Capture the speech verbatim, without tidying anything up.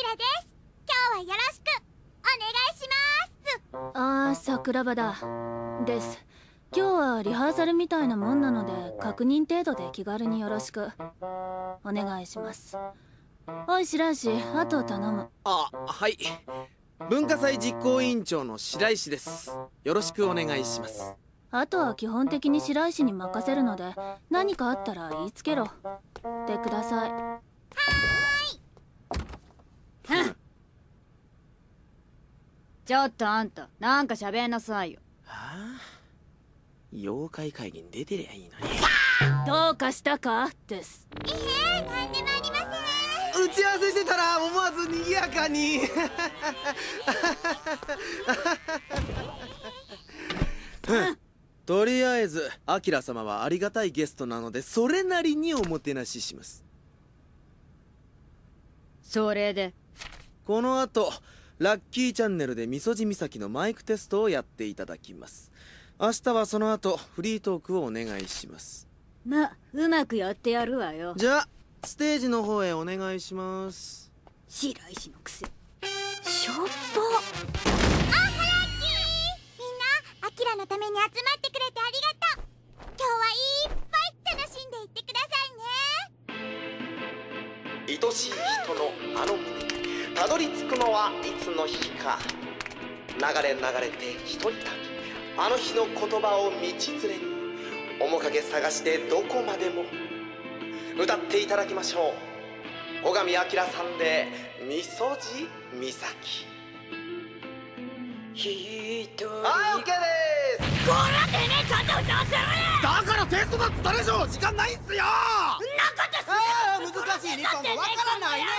らです。今日はよろしくお願いします。 ああ、桜庭だです。今日はリハーサルみたいなもんなので確認程度で気軽によろしくお願いします。おい白石、あと頼む。 あ、はい。文化祭実行委員長の白石です。よろしくお願いします。 あとは基本的に白石に任せるので、何かあったら言いつけろでください。はーい。ちょっとあんた、なんか喋んなさいよ。 はあ、妖怪会議に出てりゃいいのに。 どうかしたかです。 いえ、なんでもありません。 打ち合わせしてたら思わず賑やかにとりあえずアキラ様はありがたいゲストなので、それなりにおもてなしします。 それでこの後ラッキーチャンネルでみそじ岬のマイクテストをやっていただきます。明日はその後フリートークをお願いします。 ま、うまくやってやるわよ。 じゃあステージの方へお願いします。 白石のくせしょっぱ。 あ、ハラッキー。みんなアキラのために集まってくれてありがとう。今日はいっぱい楽しんでいってくださいね。 愛しい人のあの胸にたどり着くのはいつの日か。流れ流れて一人旅、あの日の言葉を道連れに面影探してどこまでも歌っていただきましょう。小上明さんでみそじ岬。 ひどい。 はい、オッケーです。 こらてめえちゃんと歌わせろよ。 だからテストだっつったでしょ。時間ないっすよ。 んなことする。 ああ、難しい理論がわからないね。